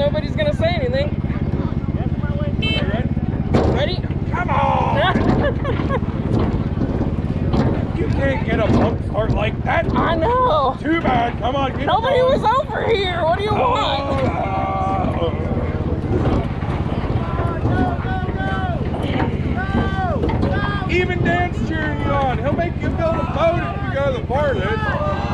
nobody's gonna say anything. Ready? Come on! You can't get a bump start like that. I know. Too bad. Come on, get Nobody going. was over here. What do you want? Even Dan's cheering you on. He'll make you build a boat if you go to the farthest.